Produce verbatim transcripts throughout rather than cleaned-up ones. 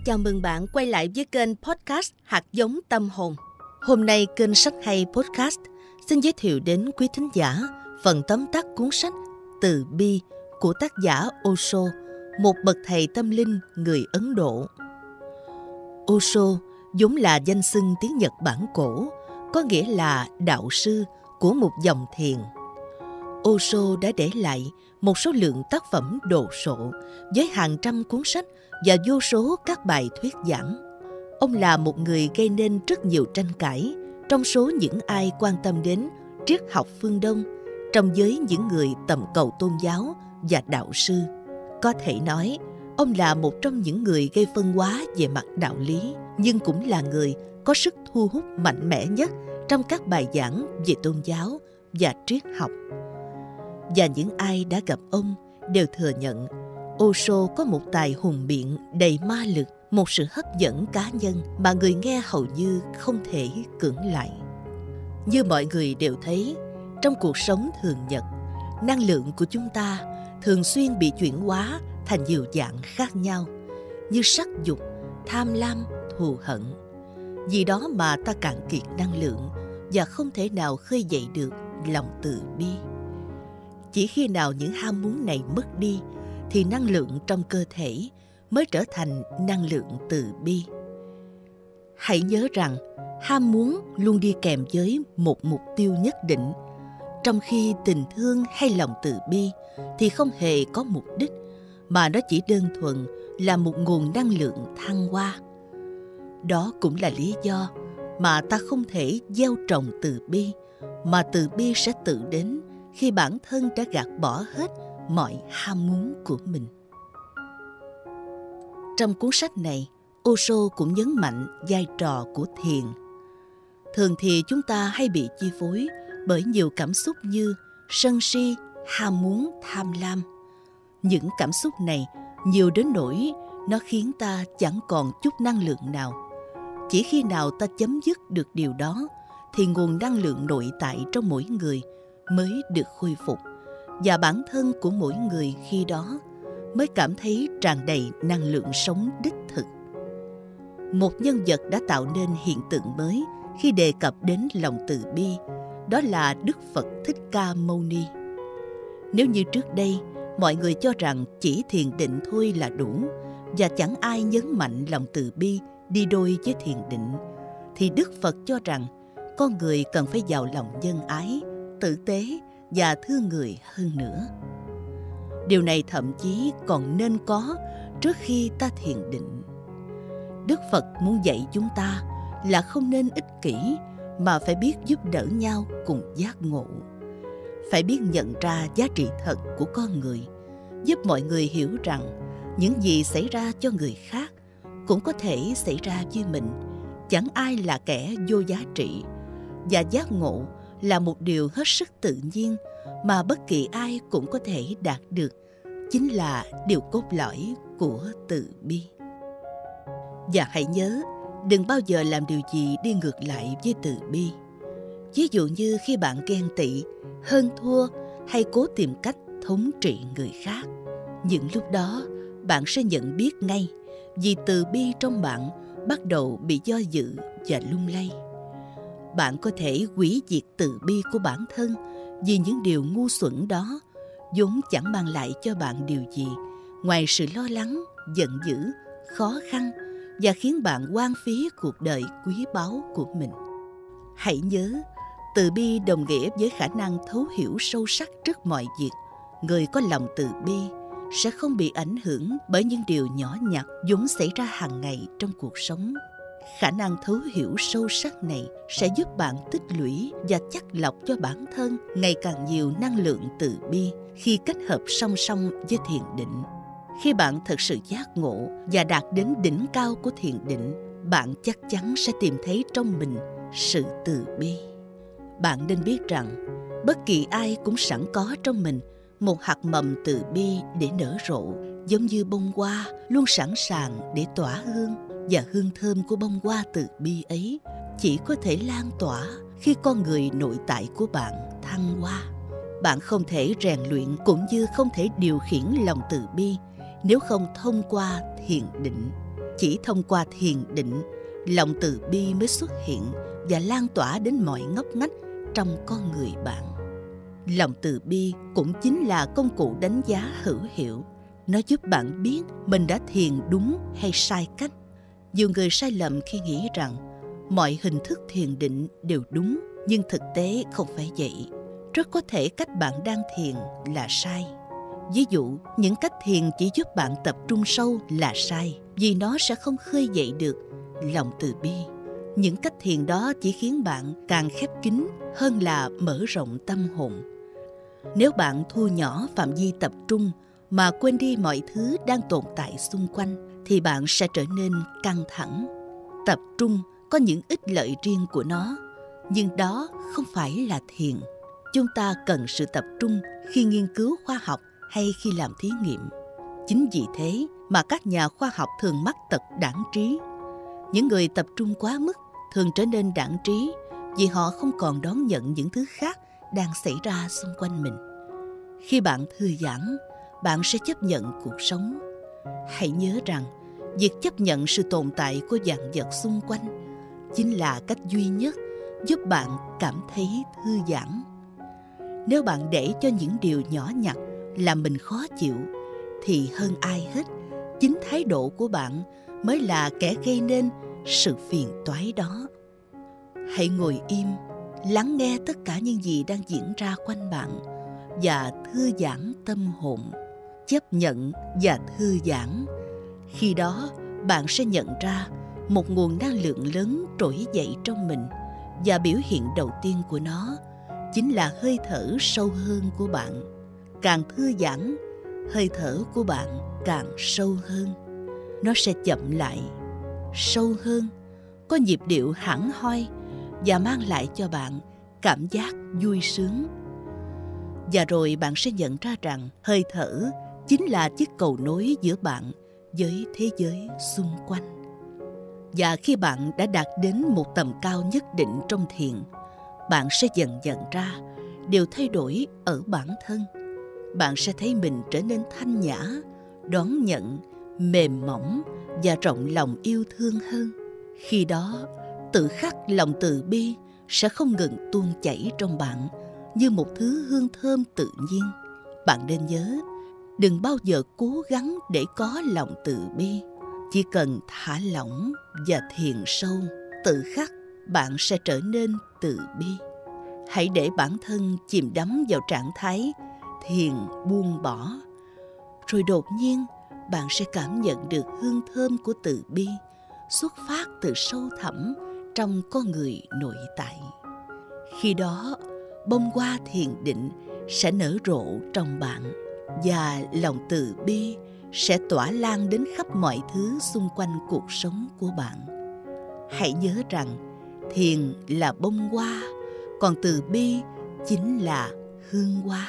Chào mừng bạn quay lại với kênh podcast Hạt giống tâm hồn. Hôm nay kênh Sách Hay Podcast xin giới thiệu đến quý thính giả phần tóm tắt cuốn sách Từ Bi của tác giả Osho, một bậc thầy tâm linh người Ấn Độ. Osho vốn là danh xưng tiếng Nhật Bản cổ, có nghĩa là đạo sư của một dòng thiền. Osho đã để lại một số lượng tác phẩm đồ sộ với hàng trăm cuốn sách và vô số các bài thuyết giảng. Ông là một người gây nên rất nhiều tranh cãi trong số những ai quan tâm đến triết học phương Đông, trong giới những người tầm cầu tôn giáo và đạo sư. Có thể nói, ông là một trong những người gây phân hóa về mặt đạo lý, nhưng cũng là người có sức thu hút mạnh mẽ nhất trong các bài giảng về tôn giáo và triết học. Và những ai đã gặp ông đều thừa nhận Osho có một tài hùng biện đầy ma lực, một sự hấp dẫn cá nhân mà người nghe hầu như không thể cưỡng lại. Như mọi người đều thấy, trong cuộc sống thường nhật, năng lượng của chúng ta thường xuyên bị chuyển hóa thành nhiều dạng khác nhau, như sắc dục, tham lam, thù hận. Vì đó mà ta cạn kiệt năng lượng và không thể nào khơi dậy được lòng từ bi. Chỉ khi nào những ham muốn này mất đi thì năng lượng trong cơ thể mới trở thành năng lượng từ bi. Hãy nhớ rằng ham muốn luôn đi kèm với một mục tiêu nhất định, trong khi tình thương hay lòng từ bi thì không hề có mục đích, mà nó chỉ đơn thuần là một nguồn năng lượng thăng hoa. Đó cũng là lý do mà ta không thể gieo trồng từ bi, mà từ bi sẽ tự đến khi bản thân đã gạt bỏ hết mọi ham muốn của mình. Trong cuốn sách này, Osho cũng nhấn mạnh vai trò của thiền. Thường thì chúng ta hay bị chi phối bởi nhiều cảm xúc như sân si, ham muốn, tham lam. Những cảm xúc này nhiều đến nỗi nó khiến ta chẳng còn chút năng lượng nào. Chỉ khi nào ta chấm dứt được điều đó thì nguồn năng lượng nội tại trong mỗi người mới được khôi phục, và bản thân của mỗi người khi đó mới cảm thấy tràn đầy năng lượng sống đích thực. Một nhân vật đã tạo nên hiện tượng mới khi đề cập đến lòng từ bi, đó là Đức Phật Thích Ca Mâu Ni. Nếu như trước đây mọi người cho rằng chỉ thiền định thôi là đủ và chẳng ai nhấn mạnh lòng từ bi đi đôi với thiền định, thì Đức Phật cho rằng con người cần phải giàu lòng nhân ái, tử tế và thương người hơn nữa. Điều này thậm chí còn nên có trước khi ta thiền định. Đức Phật muốn dạy chúng ta là không nên ích kỷ, mà phải biết giúp đỡ nhau cùng giác ngộ. Phải biết nhận ra giá trị thật của con người, giúp mọi người hiểu rằng những gì xảy ra cho người khác cũng có thể xảy ra với mình. Chẳng ai là kẻ vô giá trị, và giác ngộ là một điều hết sức tự nhiên mà bất kỳ ai cũng có thể đạt được, chính là điều cốt lõi của từ bi. Và hãy nhớ, đừng bao giờ làm điều gì đi ngược lại với từ bi. Ví dụ như khi bạn ghen tị, hơn thua hay cố tìm cách thống trị người khác. Những lúc đó, bạn sẽ nhận biết ngay, vì từ bi trong bạn bắt đầu bị do dự và lung lay. Bạn có thể hủy diệt từ bi của bản thân vì những điều ngu xuẩn đó vốn chẳng mang lại cho bạn điều gì ngoài sự lo lắng, giận dữ, khó khăn và khiến bạn hoang phí cuộc đời quý báu của mình. Hãy nhớ, từ bi đồng nghĩa với khả năng thấu hiểu sâu sắc trước mọi việc. Người có lòng từ bi sẽ không bị ảnh hưởng bởi những điều nhỏ nhặt vốn xảy ra hàng ngày trong cuộc sống. Khả năng thấu hiểu sâu sắc này sẽ giúp bạn tích lũy và chắt lọc cho bản thân ngày càng nhiều năng lượng từ bi khi kết hợp song song với thiền định. Khi bạn thực sự giác ngộ và đạt đến đỉnh cao của thiền định, bạn chắc chắn sẽ tìm thấy trong mình sự từ bi. Bạn nên biết rằng, bất kỳ ai cũng sẵn có trong mình một hạt mầm từ bi để nở rộ, giống như bông hoa luôn sẵn sàng để tỏa hương. Và hương thơm của bông hoa từ bi ấy chỉ có thể lan tỏa khi con người nội tại của bạn thăng hoa. Bạn không thể rèn luyện cũng như không thể điều khiển lòng từ bi nếu không thông qua thiền định. Chỉ thông qua thiền định, lòng từ bi mới xuất hiện và lan tỏa đến mọi ngóc ngách trong con người bạn. Lòng từ bi cũng chính là công cụ đánh giá hữu hiệu. Nó giúp bạn biết mình đã thiền đúng hay sai cách. Nhiều người sai lầm khi nghĩ rằng mọi hình thức thiền định đều đúng, nhưng thực tế không phải vậy. Rất có thể cách bạn đang thiền là sai. Ví dụ, những cách thiền chỉ giúp bạn tập trung sâu là sai, vì nó sẽ không khơi dậy được lòng từ bi. Những cách thiền đó chỉ khiến bạn càng khép kín hơn là mở rộng tâm hồn. Nếu bạn thu nhỏ phạm vi tập trung mà quên đi mọi thứ đang tồn tại xung quanh, thì bạn sẽ trở nên căng thẳng. Tập trung có những ích lợi riêng của nó, nhưng đó không phải là thiền. Chúng ta cần sự tập trung khi nghiên cứu khoa học hay khi làm thí nghiệm. Chính vì thế mà các nhà khoa học thường mắc tật đãng trí. Những người tập trung quá mức thường trở nên đãng trí vì họ không còn đón nhận những thứ khác đang xảy ra xung quanh mình. Khi bạn thư giãn, bạn sẽ chấp nhận cuộc sống. Hãy nhớ rằng, việc chấp nhận sự tồn tại của vạn vật xung quanh chính là cách duy nhất giúp bạn cảm thấy thư giãn. Nếu bạn để cho những điều nhỏ nhặt làm mình khó chịu, thì hơn ai hết, chính thái độ của bạn mới là kẻ gây nên sự phiền toái đó. Hãy ngồi im, lắng nghe tất cả những gì đang diễn ra quanh bạn và thư giãn tâm hồn. Chấp nhận và thư giãn. Khi đó, bạn sẽ nhận ra một nguồn năng lượng lớn trỗi dậy trong mình, và biểu hiện đầu tiên của nó chính là hơi thở sâu hơn của bạn. Càng thư giãn, hơi thở của bạn càng sâu hơn. Nó sẽ chậm lại, sâu hơn, có nhịp điệu hẳn hoi và mang lại cho bạn cảm giác vui sướng. Và rồi bạn sẽ nhận ra rằng hơi thở chính là chiếc cầu nối giữa bạn với thế giới xung quanh. Và khi bạn đã đạt đến một tầm cao nhất định trong thiền, bạn sẽ dần nhận ra điều thay đổi ở bản thân. Bạn sẽ thấy mình trở nên thanh nhã, đón nhận, mềm mỏng và rộng lòng yêu thương hơn. Khi đó, tự khắc lòng từ bi sẽ không ngừng tuôn chảy trong bạn như một thứ hương thơm tự nhiên. Bạn nên nhớ, đừng bao giờ cố gắng để có lòng từ bi. Chỉ cần thả lỏng và thiền sâu, tự khắc bạn sẽ trở nên từ bi. Hãy để bản thân chìm đắm vào trạng thái thiền buông bỏ. Rồi đột nhiên, bạn sẽ cảm nhận được hương thơm của từ bi xuất phát từ sâu thẳm trong con người nội tại. Khi đó, bông hoa thiền định sẽ nở rộ trong bạn, và lòng từ bi sẽ tỏa lan đến khắp mọi thứ xung quanh cuộc sống của bạn. Hãy nhớ rằng, thiền là bông hoa, còn từ bi chính là hương hoa.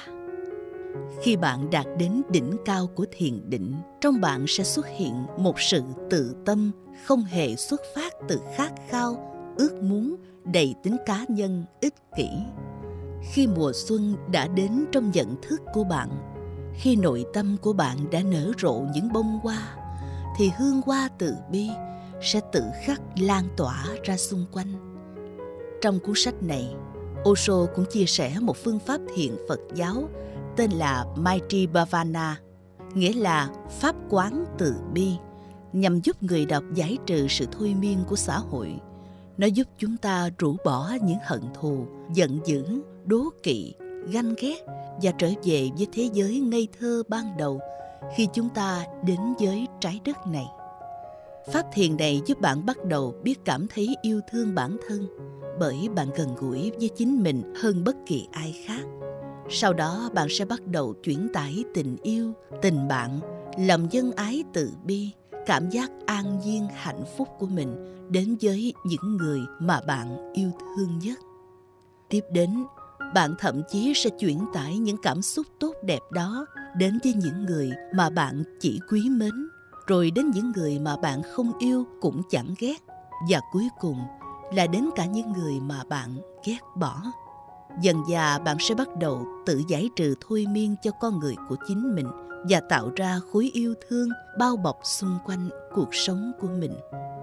Khi bạn đạt đến đỉnh cao của thiền định, trong bạn sẽ xuất hiện một sự tự tâm không hề xuất phát từ khát khao, ước muốn đầy tính cá nhân, ích kỷ. Khi mùa xuân đã đến trong nhận thức của bạn, khi nội tâm của bạn đã nở rộ những bông hoa, thì hương hoa từ bi sẽ tự khắc lan tỏa ra xung quanh. Trong cuốn sách này, Osho cũng chia sẻ một phương pháp thiền Phật giáo tên là Maitri Bhavana, nghĩa là pháp quán từ bi, nhằm giúp người đọc giải trừ sự thôi miên của xã hội. Nó giúp chúng ta rũ bỏ những hận thù, giận dữ, đố kỵ, ganh ghét và trở về với thế giới ngây thơ ban đầu khi chúng ta đến với trái đất này. Pháp thiền này giúp bạn bắt đầu biết cảm thấy yêu thương bản thân, bởi bạn gần gũi với chính mình hơn bất kỳ ai khác. Sau đó bạn sẽ bắt đầu chuyển tải tình yêu, tình bạn, lòng nhân ái từ bi, cảm giác an nhiên hạnh phúc của mình đến với những người mà bạn yêu thương nhất. Tiếp đến, bạn thậm chí sẽ chuyển tải những cảm xúc tốt đẹp đó đến với những người mà bạn chỉ quý mến, rồi đến những người mà bạn không yêu cũng chẳng ghét, và cuối cùng là đến cả những người mà bạn ghét bỏ. Dần dà bạn sẽ bắt đầu tự giải trừ thôi miên cho con người của chính mình và tạo ra khối yêu thương bao bọc xung quanh cuộc sống của mình.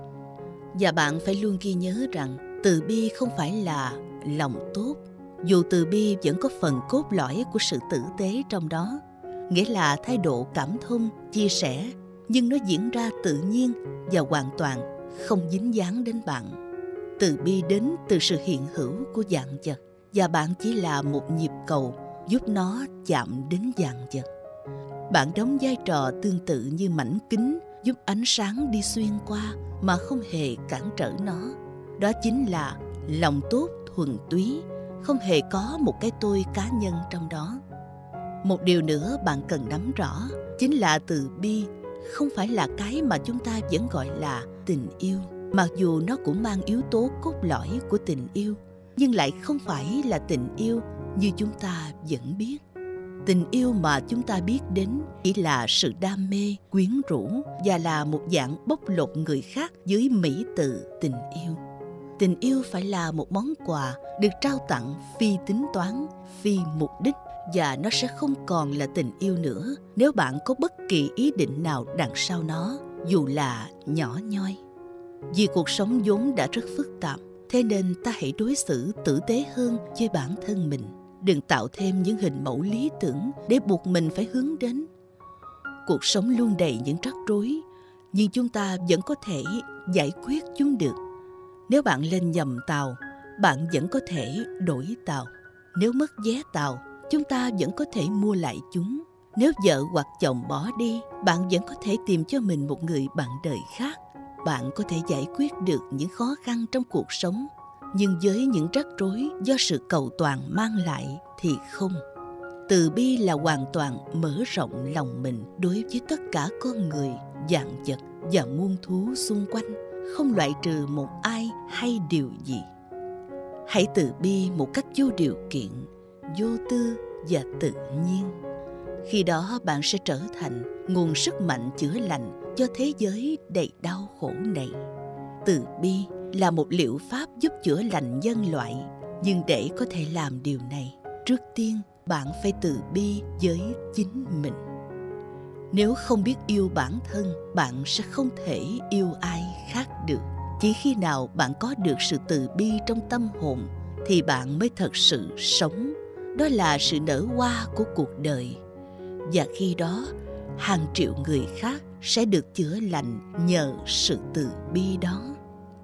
Và bạn phải luôn ghi nhớ rằng từ bi không phải là lòng tốt, dù từ bi vẫn có phần cốt lõi của sự tử tế trong đó, nghĩa là thái độ cảm thông, chia sẻ, nhưng nó diễn ra tự nhiên và hoàn toàn không dính dáng đến bạn. Từ bi đến từ sự hiện hữu của vạn vật, và bạn chỉ là một nhịp cầu giúp nó chạm đến vạn vật. Bạn đóng vai trò tương tự như mảnh kính giúp ánh sáng đi xuyên qua mà không hề cản trở nó. Đó chính là lòng tốt thuần túy, không hề có một cái tôi cá nhân trong đó. Một điều nữa bạn cần nắm rõ chính là từ bi không phải là cái mà chúng ta vẫn gọi là tình yêu, mặc dù nó cũng mang yếu tố cốt lõi của tình yêu, nhưng lại không phải là tình yêu như chúng ta vẫn biết. Tình yêu mà chúng ta biết đến chỉ là sự đam mê, quyến rũ và là một dạng bóc lột người khác dưới mỹ từ tình yêu. Tình yêu phải là một món quà được trao tặng phi tính toán, phi mục đích, và nó sẽ không còn là tình yêu nữa nếu bạn có bất kỳ ý định nào đằng sau nó, dù là nhỏ nhoi. Vì cuộc sống vốn đã rất phức tạp, thế nên ta hãy đối xử tử tế hơn với bản thân mình. Đừng tạo thêm những hình mẫu lý tưởng để buộc mình phải hướng đến. Cuộc sống luôn đầy những rắc rối, nhưng chúng ta vẫn có thể giải quyết chúng được. Nếu bạn lên nhầm tàu, bạn vẫn có thể đổi tàu. Nếu mất vé tàu, chúng ta vẫn có thể mua lại chúng. Nếu vợ hoặc chồng bỏ đi, bạn vẫn có thể tìm cho mình một người bạn đời khác. Bạn có thể giải quyết được những khó khăn trong cuộc sống, nhưng với những rắc rối do sự cầu toàn mang lại thì không. Từ bi là hoàn toàn mở rộng lòng mình đối với tất cả con người, vạn vật và muôn thú xung quanh, không loại trừ một ai hay điều gì. Hãy từ bi một cách vô điều kiện, vô tư và tự nhiên. Khi đó bạn sẽ trở thành nguồn sức mạnh chữa lành cho thế giới đầy đau khổ này. Từ bi là một liệu pháp giúp chữa lành nhân loại, nhưng để có thể làm điều này, trước tiên bạn phải từ bi với chính mình. Nếu không biết yêu bản thân, bạn sẽ không thể yêu ai khác được. Chỉ khi nào bạn có được sự từ bi trong tâm hồn thì bạn mới thật sự sống. Đó là sự nở hoa của cuộc đời. Và khi đó, hàng triệu người khác sẽ được chữa lành nhờ sự từ bi đó.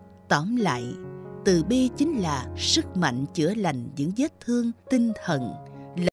Tóm lại, từ bi chính là sức mạnh chữa lành những vết thương tinh thần